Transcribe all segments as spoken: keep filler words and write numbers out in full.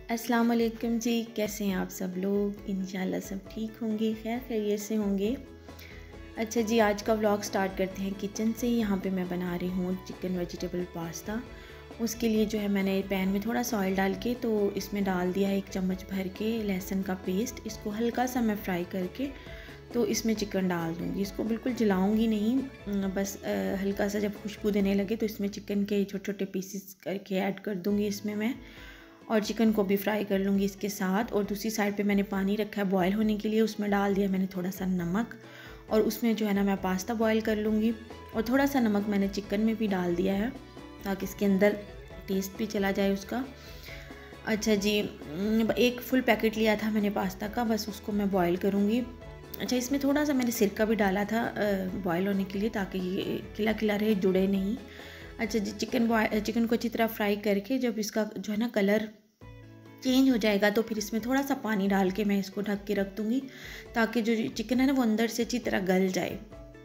अस्सलाम वालेकुम जी, कैसे हैं आप सब लोग। इंशाल्लाह सब ठीक होंगे, खैर खैरियत से होंगे। अच्छा जी, आज का व्लॉग स्टार्ट करते हैं किचन से। यहाँ पे मैं बना रही हूँ चिकन वेजिटेबल पास्ता। उसके लिए जो है मैंने पैन में थोड़ा सा ऑयल डाल के तो इसमें डाल दिया है एक चम्मच भर के लहसुन का पेस्ट। इसको हल्का सा मैं फ्राई करके तो इसमें चिकन डाल दूँगी। इसको बिल्कुल जलाऊँगी नहीं, बस हल्का सा जब खुशबू देने लगे तो इसमें चिकन के छोटे छोटे पीसेस करके ऐड कर दूँगी इसमें मैं, और चिकन को भी फ्राई कर लूँगी इसके साथ। और दूसरी साइड पे मैंने पानी रखा है बॉयल होने के लिए, उसमें डाल दिया मैंने थोड़ा सा नमक, और उसमें जो है ना मैं पास्ता बॉयल कर लूँगी। और थोड़ा सा नमक मैंने चिकन में भी डाल दिया है ताकि इसके अंदर टेस्ट भी चला जाए उसका। अच्छा जी, एक फुल पैकेट लिया था मैंने पास्ता का, बस उसको मैं बॉयल करूँगी। अच्छा, इसमें थोड़ा सा मैंने सिरका भी डाला था बॉयल होने के लिए ताकि ये खिला खिला रहे, जुड़े नहीं। अच्छा जी, चिकन बॉय चिकन को अच्छी तरह फ्राई करके जब इसका जो है ना कलर चेंज हो जाएगा तो फिर इसमें थोड़ा सा पानी डाल के मैं इसको ढक के रख दूँगी ताकि जो चिकन है ना वो अंदर से अच्छी तरह गल जाए।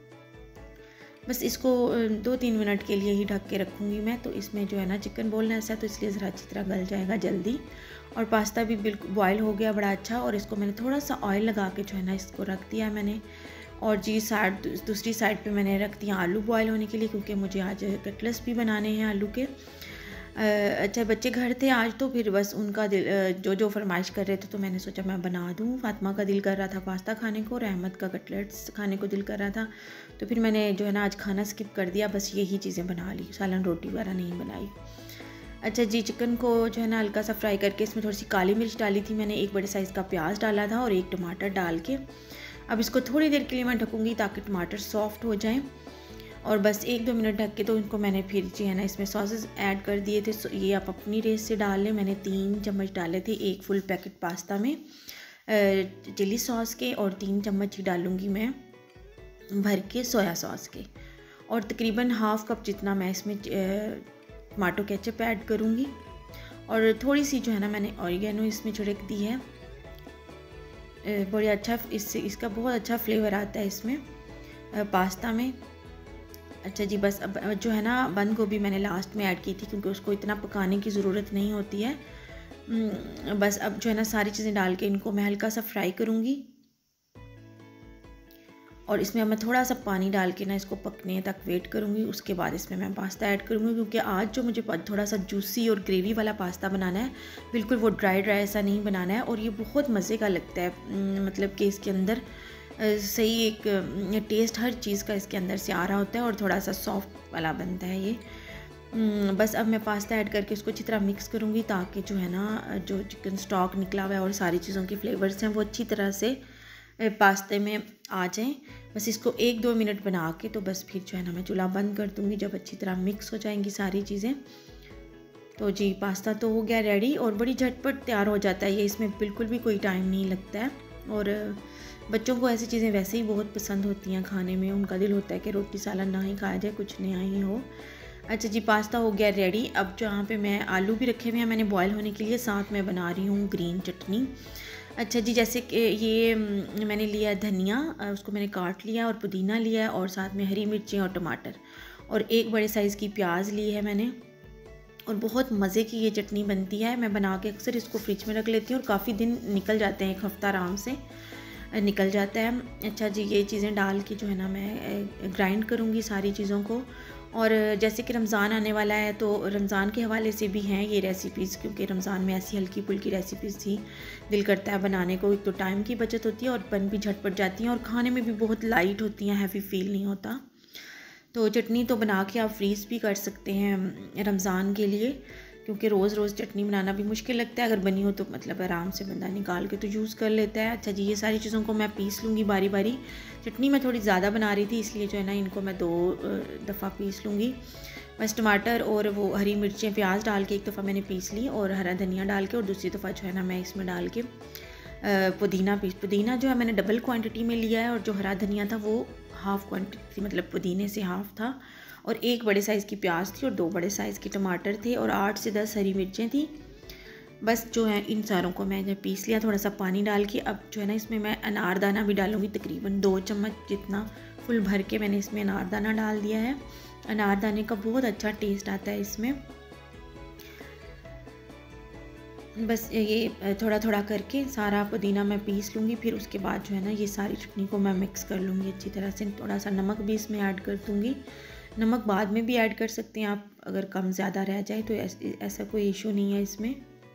बस इसको दो तीन मिनट के लिए ही ढक के रखूँगी मैं। तो इसमें जो है ना चिकन बोलना ऐसा, तो इसलिए ज़रा अच्छी तरह गल जाएगा जल्दी। और पास्ता भी बिल्कुल बॉयल हो गया बड़ा अच्छा, और इसको मैंने थोड़ा सा ऑयल लगा के जो है ना इसको रख दिया है मैंने। और जी साइड दूसरी साइड पे मैंने रख दिया आलू बॉयल होने के लिए, क्योंकि मुझे आज कटलेट्स भी बनाने हैं आलू के। अच्छा, बच्चे घर थे आज तो फिर बस उनका दिल जो जो फरमाइश कर रहे थे तो मैंने सोचा मैं बना दूँ। फातिमा का दिल कर रहा था पास्ता खाने को और अहमद का कटलेट्स खाने को दिल कर रहा था, तो फिर मैंने जो है ना आज खाना स्किप कर दिया, बस यही चीज़ें बना ली, सालन रोटी वगैरह नहीं बनाई। अच्छा जी, चिकन को जो है ना हल्का सा फ्राई करके इसमें थोड़ी सी काली मिर्च डाली थी मैंने, एक बड़े साइज़ का प्याज डाला था और एक टमाटर डाल के अब इसको थोड़ी देर के लिए मैं ढकूँगी ताकि टमाटर सॉफ्ट हो जाए। और बस एक दो मिनट ढक के तो इनको मैंने फिर जो है ना इसमें सॉसेस ऐड कर दिए थे। ये आप अपनी रेस से डाल लें। मैंने तीन चम्मच डाले थे एक फुल पैकेट पास्ता में चिली सॉस के, और तीन चम्मच ही डालूँगी मैं भर के सोया सॉस के, और तकरीबन हाफ़ कप जितना मैं इसमें टमाटो केचप ऐड करूँगी। और थोड़ी सी जो है ना मैंने ऑरिगेनो इसमें छिड़क दी है, बड़ी अच्छा इससे इसका बहुत अच्छा फ्लेवर आता है इसमें पास्ता में। अच्छा जी, बस अब जो है ना बंद गोभी मैंने लास्ट में ऐड की थी क्योंकि उसको इतना पकाने की ज़रूरत नहीं होती है। बस अब जो है ना सारी चीज़ें डाल के इनको मैं हल्का सा फ्राई करूँगी, और इसमें मैं थोड़ा सा पानी डाल के ना इसको पकने तक वेट करूँगी। उसके बाद इसमें मैं पास्ता ऐड करूँगी, क्योंकि आज जो मुझे थोड़ा सा जूसी और ग्रेवी वाला पास्ता बनाना है, बिल्कुल वो ड्राई ड्राई ऐसा नहीं बनाना है। और ये बहुत मज़े का लगता है, मतलब कि इसके अंदर सही एक टेस्ट हर चीज़ का इसके अंदर से आ रहा होता है और थोड़ा सा सॉफ्ट वाला बनता है ये। बस अब मैं पास्ता ऐड करके उसको अच्छी तरह मिक्स करूँगी ताकि जो है ना जो चिकन स्टॉक निकला हुआ है और सारी चीज़ों के फ्लेवर्स हैं वो अच्छी तरह से पास्ते में आ जाएं। बस इसको एक दो मिनट बना के तो बस फिर जो है ना मैं चूल्हा बंद कर दूँगी जब अच्छी तरह मिक्स हो जाएंगी सारी चीज़ें। तो जी पास्ता तो हो गया रेडी, और बड़ी झटपट तैयार हो जाता है ये, इसमें बिल्कुल भी कोई टाइम नहीं लगता है। और बच्चों को ऐसी चीज़ें वैसे ही बहुत पसंद होती हैं खाने में, उनका दिल होता है कि रोटी सालन ना ही खाया जाए, कुछ नया ही हो। अच्छा जी, पास्ता हो गया रेडी। अब जहाँ पे मैं आलू भी रखे हुए हैं मैंने बॉयल होने के लिए, साथ में बना रही हूँ ग्रीन चटनी। अच्छा जी, जैसे कि ये मैंने लिया धनिया, उसको मैंने काट लिया, और पुदीना लिया है, और साथ में हरी मिर्चें और टमाटर, और एक बड़े साइज़ की प्याज ली है मैंने। और बहुत मज़े की ये चटनी बनती है, मैं बना के अक्सर इसको फ्रिज में रख लेती हूँ और काफ़ी दिन निकल जाते हैं, एक हफ़्ता आराम से निकल जाता है। अच्छा जी, ये चीज़ें डाल के जो है ना मैं ग्राइंड करूँगी सारी चीज़ों को। और जैसे कि रमज़ान आने वाला है तो रमज़ान के हवाले से भी हैं ये रेसिपीज़, क्योंकि रमज़ान में ऐसी हल्की फुल्की रेसिपीज़ थी, दिल करता है बनाने को। एक तो टाइम की बचत होती है और बन भी झटपट जाती हैं, और खाने में भी बहुत लाइट होती हैं, हैवी फील नहीं होता। तो चटनी तो बना के आप फ्रीज़ भी कर सकते हैं रमज़ान के लिए, क्योंकि रोज़ रोज़ चटनी बनाना भी मुश्किल लगता है। अगर बनी हो तो मतलब आराम से बंदा निकाल के तो यूज़ कर लेता है। अच्छा जी, ये सारी चीज़ों को मैं पीस लूँगी बारी बारी। चटनी मैं थोड़ी ज़्यादा बना रही थी, इसलिए जो है ना इनको मैं दो दफ़ा पीस लूँगी। बस टमाटर और वो हरी मिर्चें प्याज डाल के एक दफ़ा मैंने पीस ली, और हरा धनिया डाल के, और दूसरी दफ़ा जो है ना मैं इसमें डाल के पुदीना पीस पुदीना जो है मैंने डबल क्वांटिटी में लिया है, और जो हरा धनिया था वो हाफ़ क्वांटिटी थी, मतलब पुदीने से हाफ़ था। और एक बड़े साइज़ की प्याज थी, और दो बड़े साइज़ के टमाटर थे, और आठ से दस हरी मिर्चें थी। बस जो है इन सारों को मैंने पीस लिया थोड़ा सा पानी डाल के। अब जो है ना इसमें मैं अनारदाना भी डालूँगी, तकरीबन दो चम्मच जितना फुल भर के मैंने इसमें अनारदाना डाल दिया है। अनारदाने का बहुत अच्छा टेस्ट आता है इसमें। बस ये थोड़ा थोड़ा करके सारा पुदीना मैं पीस लूँगी। फिर उसके बाद जो है ना ये सारी चटनी को मैं मिक्स कर लूँगी अच्छी तरह से। थोड़ा सा नमक भी इसमें ऐड कर दूँगी। नमक बाद में भी ऐड कर सकते हैं आप, अगर कम ज़्यादा रह जाए तो ऐसा कोई इशू नहीं है इसमें।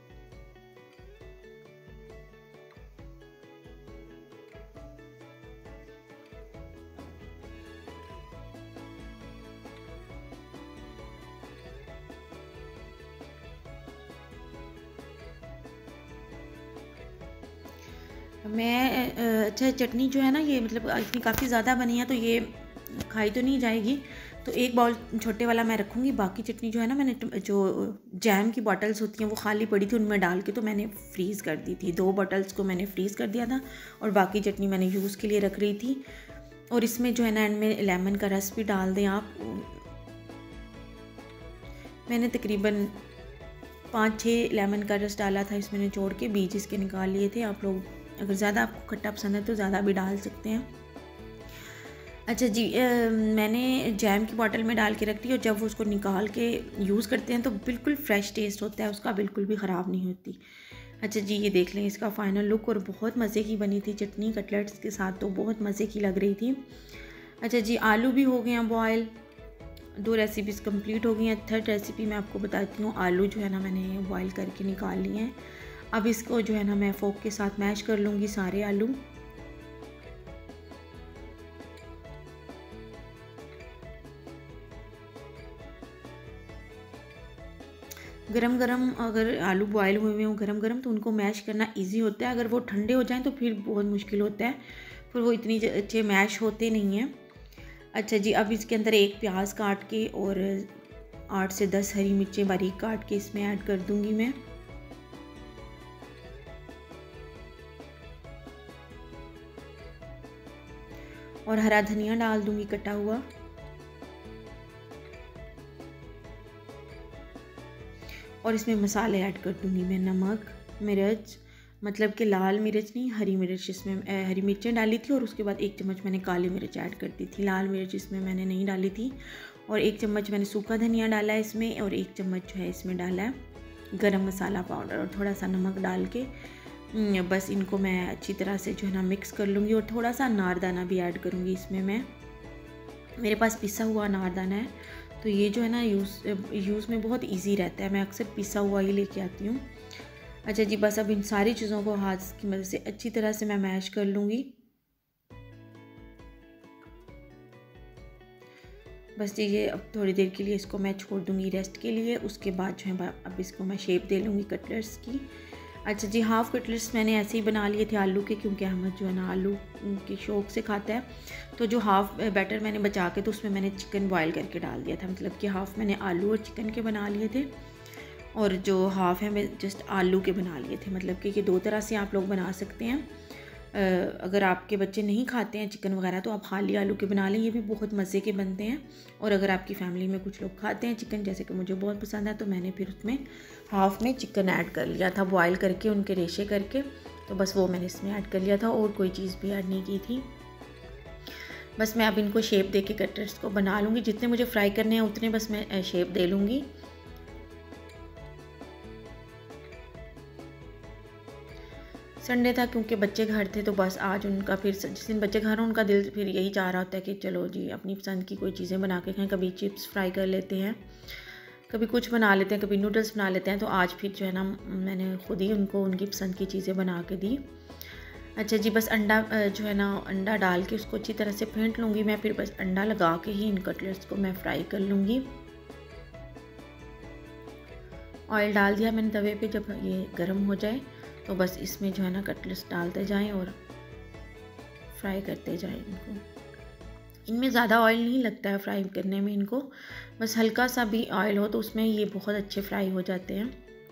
मैं अच्छा चटनी जो है ना ये मतलब इतनी काफ़ी ज़्यादा बनी है तो ये खाई तो नहीं जाएगी, तो एक बाउल छोटे वाला मैं रखूँगी। बाकी चटनी जो है ना मैंने जो जैम की बॉटल्स होती हैं वो खाली पड़ी थी, उनमें डाल के तो मैंने फ्रीज़ कर दी थी। दो बॉटल्स को मैंने फ्रीज़ कर दिया था और बाकी चटनी मैंने यूज़ के लिए रख रही थी। और इसमें जो है ना एंड में लेमन का रस भी डाल दें आप। मैंने तकरीबन पाँच छः लेमन का रस डाला था इसमें निचोड़ के, बीज इसके निकाल लिए थे। आप लोग अगर ज़्यादा आपको खट्टा पसंद है तो ज़्यादा भी डाल सकते हैं। अच्छा जी, आ, मैंने जैम की बोतल में डाल के रख दी और जब वो उसको निकाल के यूज़ करते हैं तो बिल्कुल फ़्रेश टेस्ट होता है उसका, बिल्कुल भी ख़राब नहीं होती। अच्छा जी, ये देख लें इसका फ़ाइनल लुक, और बहुत मज़े की बनी थी चटनी कटलेट्स के साथ, तो बहुत मज़े की लग रही थी। अच्छा जी, आलू भी हो गए हैं बॉयल। दो रेसिपीज़ कंप्लीट हो गई हैं। थर्ड रेसिपी मैं आपको बताती हूँ। आलू जो है ना मैंने बॉयल करके निकाल लिए हैं। अब इसको जो है ना मैं फोक के साथ मैश कर लूँगी सारे आलू। गरम गरम अगर आलू बॉयल हुए हुए हों गरम गरम तो उनको मैश करना इजी होता है। अगर वो ठंडे हो जाएं तो फिर बहुत मुश्किल होता है, फिर वो इतनी अच्छे मैश होते नहीं हैं। अच्छा जी, अब इसके अंदर एक प्याज काट के और आठ से दस हरी मिर्चें बारीक काट के इसमें ऐड कर दूंगी मैं। और हरा धनिया डाल दूंगी कटा हुआ। और इसमें मसाले ऐड कर दूंगी मैं, नमक, मिर्च, मतलब कि लाल मिर्च नहीं हरी मिर्च, इसमें हरी मिर्चें डाली थी। और उसके बाद एक चम्मच मैंने काली मिर्च ऐड कर दी थी, लाल मिर्च इसमें मैंने नहीं डाली थी। और एक चम्मच मैंने सूखा धनिया डाला है इसमें, और एक चम्मच जो है इसमें डाला है गरम मसाला पाउडर, और थोड़ा सा नमक डाल के बस इनको मैं अच्छी तरह से जो है ना मिक्स कर लूँगी। और थोड़ा सा अनारदाना भी ऐड करूँगी इसमें मैं, मेरे पास पिसा हुआ अनारदाना है, तो ये जो है ना यूज़ यूज़ में बहुत इजी रहता है। मैं अक्सर पिसा हुआ ही लेके आती हूँ। अच्छा जी, बस अब इन सारी चीज़ों को हाथ की मदद से अच्छी तरह से मैं मैश कर लूँगी। बस ये अब थोड़ी देर के लिए इसको मैं छोड़ दूँगी रेस्ट के लिए। उसके बाद जो है अब इसको मैं शेप दे लूँगी कटलेट्स की। अच्छा जी, हाफ़ कटलेट्स मैंने ऐसे ही बना लिए थे आलू के, क्योंकि अहमद जो है ना आलू के शौक़ से खाता है। तो जो हाफ़ बैटर मैंने बचा के तो उसमें मैंने चिकन बॉयल करके डाल दिया था, मतलब कि हाफ़ मैंने आलू और चिकन के बना लिए थे और जो हाफ़ है मैं जस्ट आलू के बना लिए थे। मतलब कि ये दो तरह से आप लोग बना सकते हैं। अगर आपके बच्चे नहीं खाते हैं चिकन वगैरह तो आप खाली आलू के बना लें, ये भी बहुत मज़े के बनते हैं। और अगर आपकी फ़ैमिली में कुछ लोग खाते हैं चिकन, जैसे कि मुझे बहुत पसंद है, तो मैंने फिर उसमें हाफ़ में चिकन ऐड कर लिया था बॉयल करके, उनके रेशे करके, तो बस वो मैंने इसमें ऐड कर लिया था और कोई चीज़ भी ऐड नहीं की थी। बस मैं अब इनको शेप दे के कटलेट्स को बना लूँगी, जितने मुझे फ्राई करने हैं उतने बस मैं शेप दे लूँगी। संडे था क्योंकि बच्चे घर थे, तो बस आज उनका फिर जिस दिन बच्चे घर हों उनका दिल फिर यही चाह रहा होता है कि चलो जी अपनी पसंद की कोई चीज़ें बना के खाएं। कभी चिप्स फ्राई कर लेते हैं, कभी कुछ बना लेते हैं, कभी नूडल्स बना लेते हैं। तो आज फिर जो है ना मैंने खुद ही उनको उनकी पसंद की चीज़ें बना के दी। अच्छा जी, बस अंडा जो है ना अंडा डाल के उसको अच्छी तरह से फेंट लूँगी मैं, फिर बस अंडा लगा के ही इन कटलेट्स को मैं फ्राई कर लूँगी। ऑयल डाल दिया मैंने तवे पे, जब ये गर्म हो जाए तो बस इसमें जो है ना कटलेट्स डालते जाएं और फ्राई करते जाएं इनको। इनमें ज़्यादा ऑयल नहीं लगता है फ्राई करने में इनको, बस हल्का सा भी ऑयल हो तो उसमें ये बहुत अच्छे फ्राई हो जाते हैं।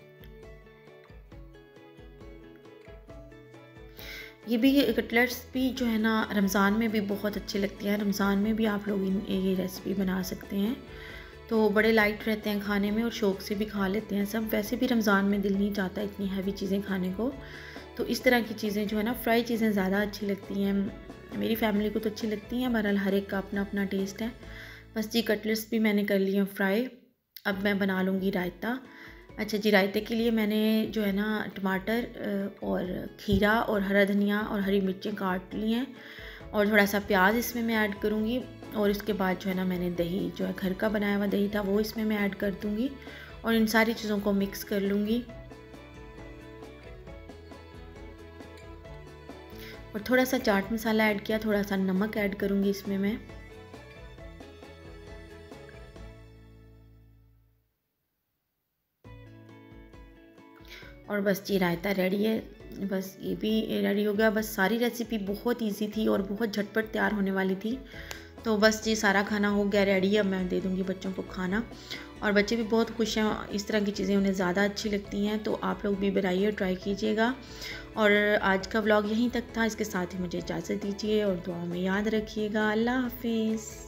ये भी कटलेट्स भी जो है ना रमज़ान में भी बहुत अच्छे लगते हैं। रमज़ान में भी आप लोग इन ये रेसिपी बना सकते हैं, तो बड़े लाइट रहते हैं खाने में और शौक़ से भी खा लेते हैं सब। वैसे भी रमज़ान में दिल नहीं चाहता इतनी हैवी चीज़ें खाने को, तो इस तरह की चीज़ें जो है ना फ्राई चीज़ें ज़्यादा अच्छी लगती हैं। मेरी फैमिली को तो अच्छी लगती हैं, बहरहाल हर एक का अपना अपना टेस्ट है। बस जी कटलेट्स भी मैंने कर लिए फ्राई। अब मैं बना लूँगी रायता। अच्छा जी, रायते के लिए मैंने जो है ना टमाटर और खीरा और हरा धनिया और हरी मिर्चें काट ली हैं और थोड़ा सा प्याज इसमें मैं ऐड करूँगी। और इसके बाद जो है ना मैंने दही जो है घर का बनाया हुआ दही था वो इसमें मैं ऐड कर दूँगी और इन सारी चीज़ों को मिक्स कर लूँगी। और थोड़ा सा चाट मसाला ऐड किया, थोड़ा सा नमक ऐड करूँगी इसमें मैं। और बस जी रायता रेडी है, बस ये भी रेडी हो गया। बस सारी रेसिपी बहुत इजी थी और बहुत झटपट तैयार होने वाली थी। तो बस जी सारा खाना हो गया रेडी, अब मैं दे दूँगी बच्चों को खाना और बच्चे भी बहुत खुश हैं। इस तरह की चीज़ें उन्हें ज़्यादा अच्छी लगती हैं, तो आप लोग भी बनाइए, ट्राई कीजिएगा। और आज का व्लॉग यहीं तक था, इसके साथ ही मुझे इजाज़त दीजिए और दुआओं में याद रखिएगा। अल्लाह हाफिज़।